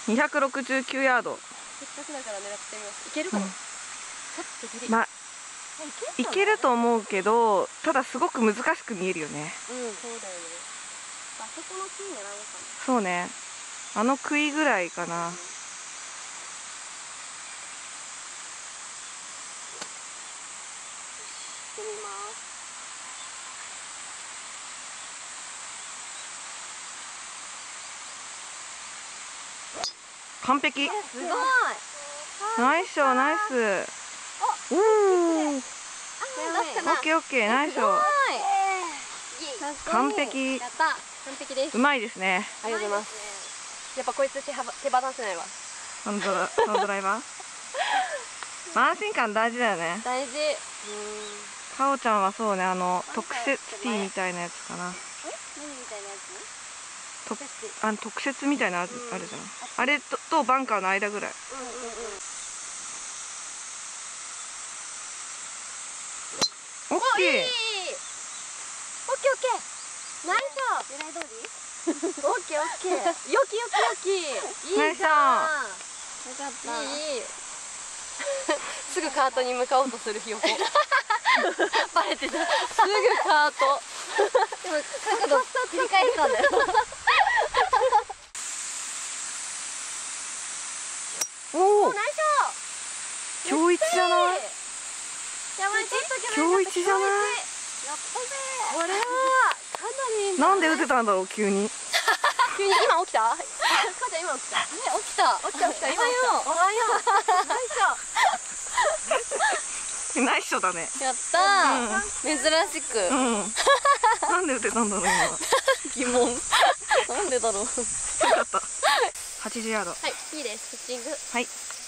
269ヤード。 せっかくだから狙ってみます。いけるかな。ちょっとギリ。 まあいけると思うけど、ただすごく難しく見えるよね。 うん、そうだよね。あそこの木狙おうかな。 そうね。あの杭ぐらいかな。 してみます。 完璧。 すごい。 ナイスショー、ナイス。おお。オッケーオッケー、ナイスショー。完璧。 やった。完璧です。 うまいですね。 ありがとうございます。やっぱこいつ手放せないわ。 ハンドドライバー。安心感大事だよね。 大事。 かおちゃんはそうね、特設ティーみたいなやつかな。 何みたいなやつ？ 特設みたいなあるじゃん。あれとバンカーの間ぐらい。オッケー。 オッケーオッケー。ナイス。狙い通り？オッケーオッケー。よき。いいじゃん。よかった。いい。すぐカートに向かおうとするひよこ。バレてた。すぐカート。でも角度切り返したんだよ。 おお。 ナイス。 今日一じゃない？ やばい、ちょっと今日一じゃない？ やったぜ。これはかなり。 なんで打てたんだろう、急に。 急に今起きた？かーちゃん今起きた。ね、起きた。今よ。おはよう。 ナイスショーだね。 やったー。珍しく。 なんで打てたんだろう、今。 疑問。なんでだろう。 よかった。80ヤード。 はい、いいです。ピッチング。 はい。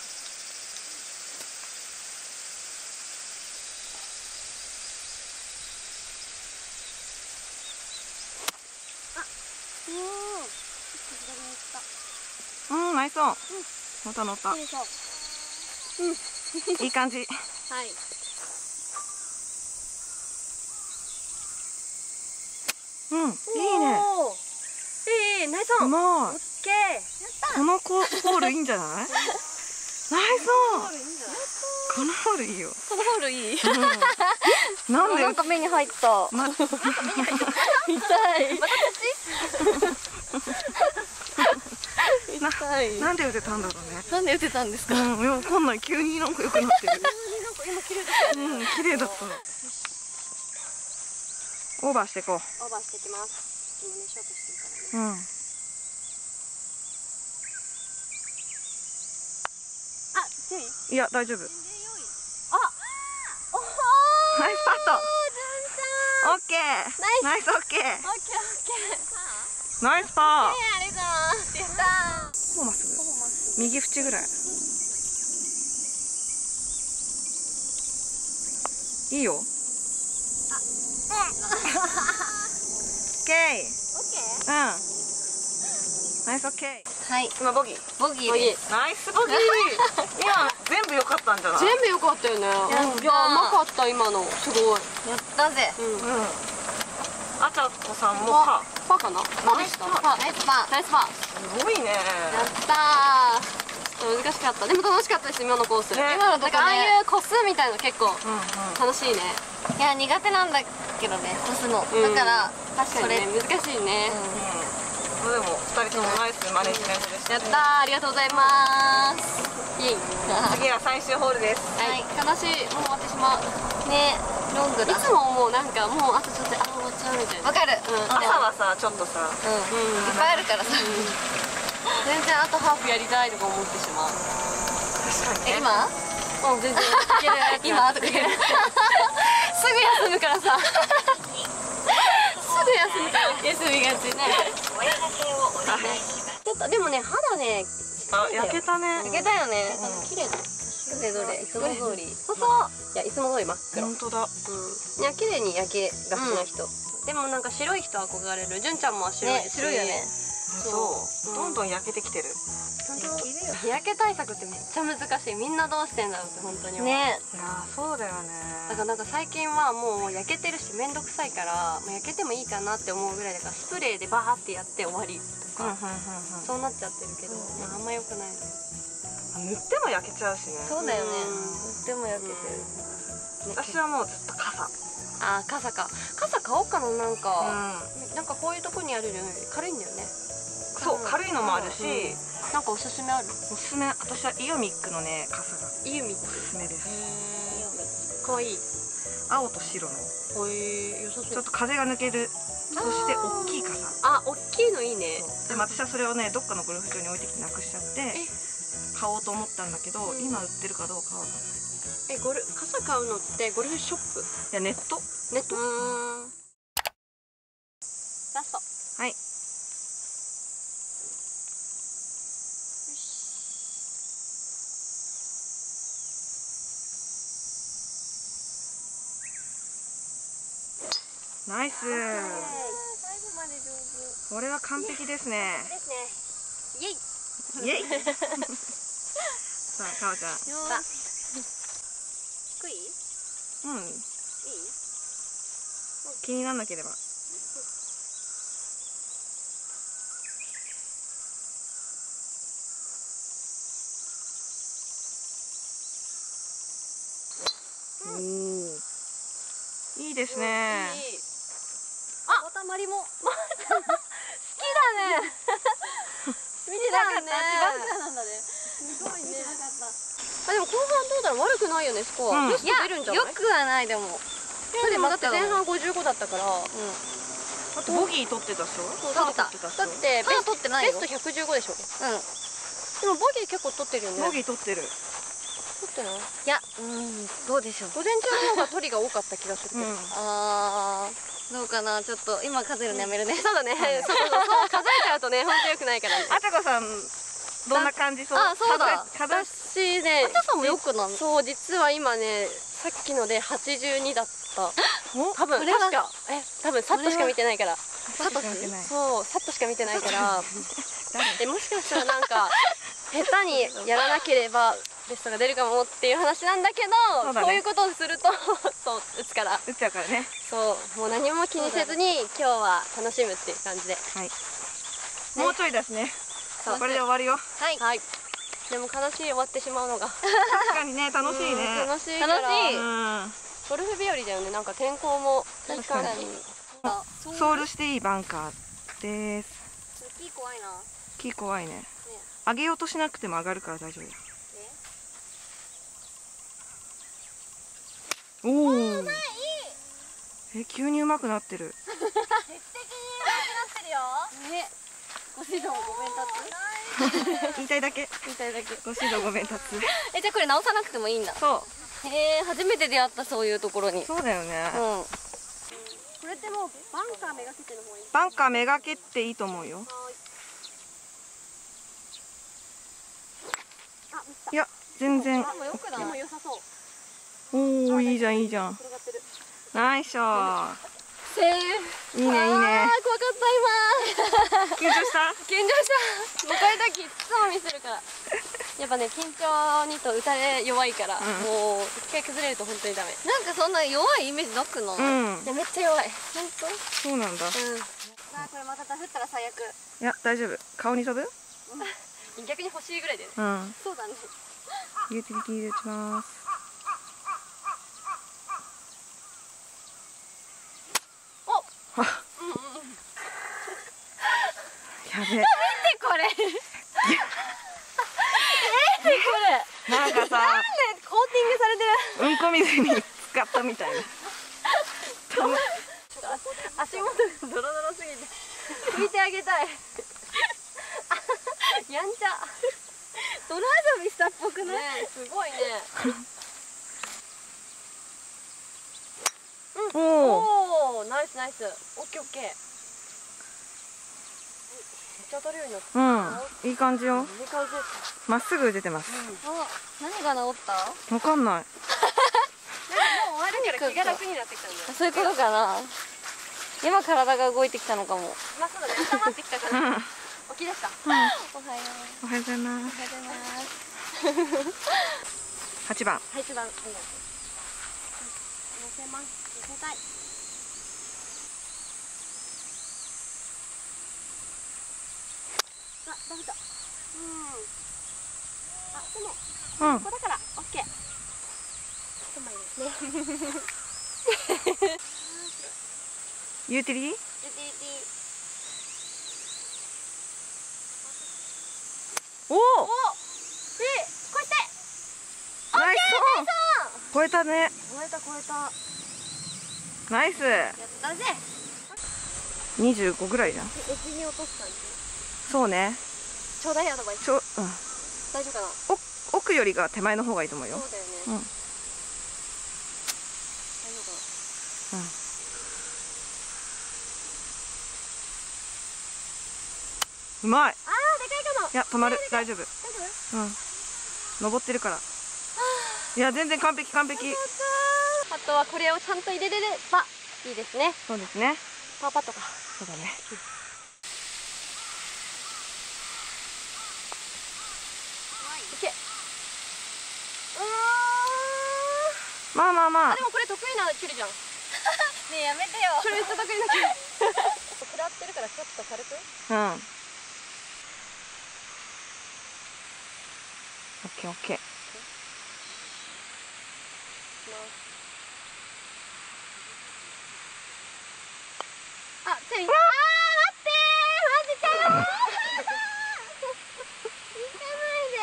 ナイスオン。乗った乗った。いい感じ。 はい。 いいね。 ナイスオン。 うまい。 オッケー。やった。 このホールいいんじゃない？ナイスオン。このホールいいよ。 このホールいい。 なんで？ なんか目に入った。痛い。また痛い。 なんで打てたんだろうね。 なんで打てたんですか。 いや、わかんない。急になんか良くなってる。 今綺麗だった。 綺麗だった。オーバーしていこう。 オーバーしていきます。今ね、ショートしてるからね。あ、強い？ いや、大丈夫。 あ、 ナイスパット。オッケー。ナイスオッケー。 オッケーオッケー。 ナイスパー。 ありがとうございます。やったー。 ほぼまっすぐ。右縁ぐらい。いいよ。オッケー。 オッケー。 ナイスオッケー。 はい。 今ボギー。 ボギーです。 ナイスボギー。今全部良かったんじゃない？ 全部良かったよね。いや、うまかった今の。すごい。やったぜ。 あちゃこさんもパかな。ナイスパ。ナイスパ。ナイスパ。 すごいね。 やったー。難しかった。でも楽しかったです。今のコース。今のとこね。ああいう個数みたいの結構楽しいね。いや、苦手なんだけどね、個数の。だから確かにね、難しいね。 でも2人ともナイスマネジメントでした。 やったー、ありがとうございます。イエイ。 次は最終ホールです。 はい、悲しい。もう終わってしまう。ね、ロングだ。いつも思う、なんかもうあとちょっとで終わっちゃうみたいな。わかる。 朝はさ、ちょっとさ、 いっぱいあるからさ。全然あとハーフやりたいとか思ってしまう。 確かにね。 今？うん、全然いける。今とか言う。すぐ休むからさ。すぐ休みがちね。ちょっとでもね、肌ね、 あ、焼けたね。 焼けたよね。綺麗だ。どれどれ、いつも通り。そうそう。いや、いつも通り真っ黒。 本当だ。 いや、綺麗に焼けがちな人。でもなんか白い人憧れる。純ちゃんも白いし。白いよね。 そう。 どんどん焼けてきてる。 日焼け対策ってめっちゃ難しい。みんなどうしてんだろうって本当に思う。 ね。 いやそうだよね。 だからなんか最近はもう焼けてるしめんどくさいから、もう焼けてもいいかなって思うぐらいだから、スプレーでバーってやって終わりとか、そうなっちゃってるけど、まああんま良くないね。 塗っても焼けちゃうしね。 そうだよね。でも焼けてる。 私はもうずっと傘。 あー、傘か。傘買おうかな。なんかこういうとこにあるの軽いんだよね。 そう、軽いのもあるし、 なんかおすすめある？ おすすめ、私はイオミックのね、傘がイオミックおすすめです。 かわいい。 青と白の良さそう。 ちょっと風が抜ける、そして大きい傘。 あ、大きいのいいね。 でも私はそれをね、どっかのゴルフ場に置いてきてなくしちゃって買おうと思ったんだけど、今売ってるかどうかは分かんない。 傘買うのってゴルフショップ？ いや、ネット。 ネット？ラスト。 はい。ナイス。 最後まで上手。 これは完璧ですね。 ですね。イエイ。 イエイ。さあ、かおちゃん。 低い？ うん。 いい？ 気にならなければ。おお。いいですね。 あ、またまりも。好きだね。見てなかった。違うなんだね。すごいね。あ、でも後半どうだろう、悪くないよね、スコア。ベスト出るんじゃない？ よくはないでも。 でもだって前半55だったから。 あとボギー取ってたでしょ？ そうだった。だってベストってないよ。ベスト115でしょ。でもボギー結構取ってるよね。 ボギー取ってる。 取ってない？ いや、どうでしょう。 午前中の方が取りが多かった気がするけど。 あー、どうかな。ちょっと今数えるのやめるね。 そうだね。そう数えちゃうとね、本当良くないからね。 あちゃこさんどんな感じ？そう。 あ、そうだ。 私ね、 あちゃさんもよくなの？ そう、実は今ね、さっきので82だった。多分、 これは確か、多分サッとしか見てないから。 サッとしか見てない。 そう、サッとしか見てないから。もしかしたらなんか下手にやらなければベストが出るかもっていう話なんだけど、こういうことをするとそう打つから打っちゃうからね。 そうもう何も気にせずに今日は楽しむっていう感じで。 はい。もうちょいですね。これで終わるよ。 はい。はい。でも悲しい終わってしまうのが。 確かにね、楽しいね。 楽しいから。 楽しい。 ゴルフ日和だよね。なんか天候も確かに。 ソールしていいバンカーです。 木怖いな。 木怖いね。上げようとしなくても上がるから大丈夫。おお。急に上手くなってる。 素敵に上手くなってるよ。ね。ご指導ごめん立つ。 言いたいだけ。 言いたいだけ。 ご指導ごめん立つ。 じゃあこれ直さなくてもいいんだ。 そう。 へえ、初めて出会ったそういうところに。 そうだよね。 これってもうバンカーめがけての方がいい。 バンカーめがけっていいと思うよ。いや、全然。 でも良さそう。 おお、いいじゃんいいじゃん。ナイスショー。 セーフ。 いいねいいね。 怖かった今。 緊張した？ 緊張した。向かい時いつもミスるから。やっぱね、緊張にと打たれ弱いから、もう一回崩れると本当にダメ。 なんかそんな弱いイメージなくない？ いやめっちゃ弱い。本当？ そうなんだ。 さあこれまたダフったら最悪。 いや大丈夫。顔に飛ぶ？ 逆に欲しいぐらいでね。そうだね。 ユーティリティで打ちます。 お。 やべ。 見てこれ。 なんかさ、 なんでコーティングされてる。 うんこ水に使ったみたいな。 足元がドロドロすぎて拭いてあげたい。やんちゃ。泥遊びしたっぽくない？すごいね。おお、ナイスナイス。オッケーオッケー。めっちゃ当たるようになった。 いい感じよ。 いい感じです。 まっすぐ出てます。 何が治った？ わかんない。 もう終わるから気が楽になってきたんだよ。 そういうことかな。今体が動いてきたのかも。 まあそうだね。温まってきたから。 起き出した。 うん、 おはよう。 おはようございます。 おはようございます。 8番。 8番。乗せます。乗せたい。あ、ダメだ。あ、でも、 うん。 ここだから、オッケー。ちょっと前ですね。 ユーティリティ？ ユーティリティ。 おお。 お、こうして。 ナイスオン。超えたね。 超えた超えた。 ナイス。 やったぜ。 25ぐらいじゃん。 エッジに落とす感じ。 そうね。 ちょうだいアドバイス。 うん。 大丈夫かな。 奥よりが手前の方がいいと思うよ。 そうだよね。 うん。 大丈夫かな。 うん。うまい。 あー、でかいかも。 いや、止まる。大丈夫。 大丈夫。 うん。登ってるから。いや、全然完璧完璧。 あとはこれをちゃんと入れれればいいですね。 そうですね。 パーパットか。 そうだね。 いけ。 まあまあまあで。もこれ得意な距離じゃん。ねえ、やめてよ。これめっちゃ得意な距離。食らってるからちょっと軽く。 うん。オッケーオッケー。 あ、つい。あー、待ってー、マジかー。行かないで。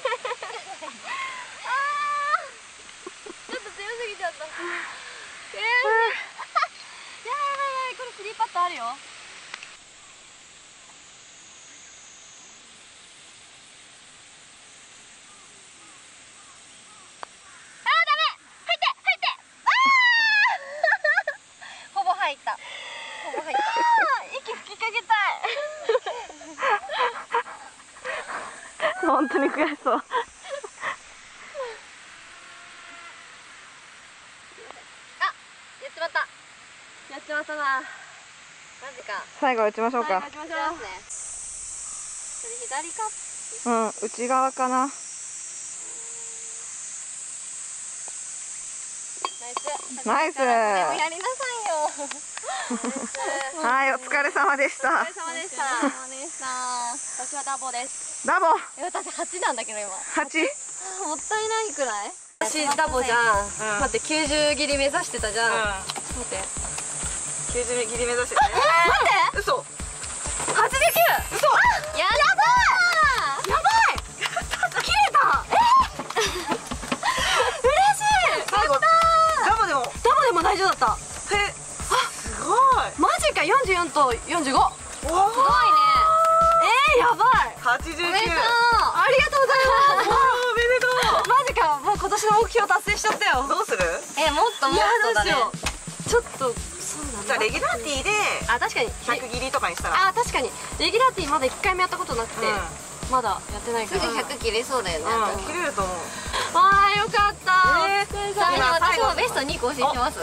あー、ちょっと強すぎちゃった。悔しい。やばい、これスリーパットあるよ。ほぼ入った。ほぼ入った。息吹きかけたい。 本当に悔しそう。 あ、やっちまった。やっちまったな。マジか。 最後打ちましょうか。 打ちましょう。これ左か。 うん、内側かな。 ナイス。 ナイス。 これをやりなさいよ。 はい、お疲れ様でした。 お疲れ様でした。私はダボです。 ダボ。 私8なんだけど今。 8。 もったいないくらい。私ダボじゃん。待って90切り目指してたじゃん。待って。 90切り目指してね。 待って。 嘘。 89。嘘。やばい。やばい。切れた。嬉しい。 最後。ダボでも。 ダボでも大丈夫だった。 へ。すごい。 マジか。44と45。すごいね。やばい。 89。 おめでとう。ありがとうございます。 おめでとう。 マジか。もう今年の目標達成しちゃったよ。 どうする？ もっともっとだね。 ちょっとそうなんだ。 じゃあレギュラーティーであ、確かに 100切りとかにしたら。 あ、確かにレギュラーティーまだ1回もやったことなくて、まだやってないすぐから。 100切れそうだよね。 切れると思う。 あー、よかった。 ちなみに私もベスト2更新します。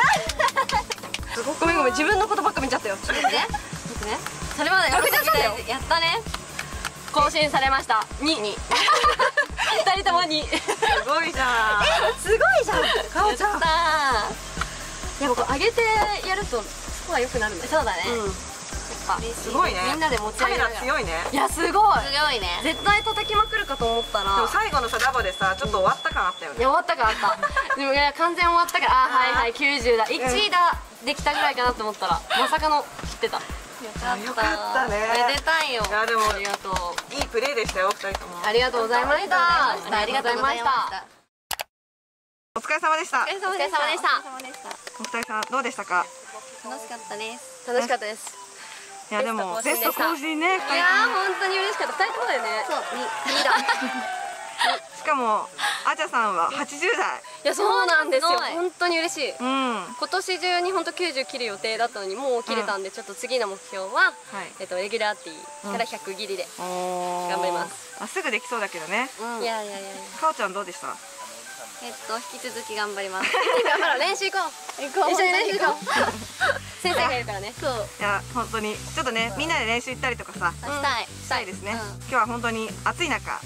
ごめんごめん、自分のことばっか見ちゃったよ。 ね。 僕ね、 それまで 100じゃったよ。 やったね。 更新されました。2。2人とも2。 すごいじゃん。 すごいじゃん。かおちゃん。やっぱ上げてやるとスコア良くなるんだよ。 そうだね。 すごいね。 みんなで持ちカメ上げながら。 ラ強いね。 いや、すごい。 すごいね。 絶対叩きまくるかと思ったら。 でも最後のさダボでさちょっと終わった感あったよね。 終わったかあった。でもいや完全終わったから、あ、はいはい90だ、1だできたぐらいかなと思ったらまさかの切ってた。 よかったね。 めでたいよ。 いやでもありがとう。 いいプレーでしたよ2人とも。 ありがとうございました。 ありがとうございました。 お疲れ様でした。 お疲れ様でした。 お二人さんどうでしたか？ 楽しかったです。 楽しかったです。 いやでもベスト更新ね2人とも。 いやー本当に嬉しかった。2人ともだよね。 そう、2だ。 しかもあちゃさんは80代。 いやそうなんですよ。 すごい本当に嬉しい。 うん。 今年中に本当90切る予定だったのにもう切れたんで、ちょっと次の目標はレギュラーティーから100切りで頑張ります。 あ、すぐできそうだけどね。 いやいやいや。 かおちゃんどうでした？ 引き続き頑張ります。 頑張ろう。練習行こう。一緒に練習行こう。 先生がいるからね。そう。 いや本当にちょっとねみんなで練習行ったりとかさしたいですね。今日は本当に暑い中、はい、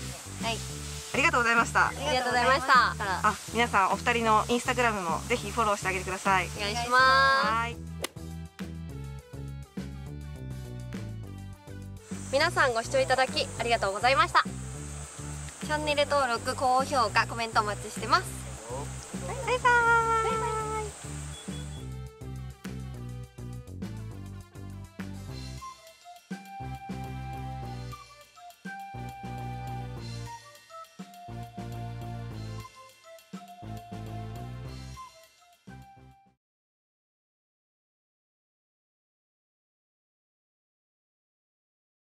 ありがとうございました。 ありがとうございました。 あ、皆さんお二人のインスタグラムもぜひフォローしてあげてください。 お願いします。皆さんご視聴いただきありがとうございました。 チャンネル登録、高評価、コメントお待ちしてます。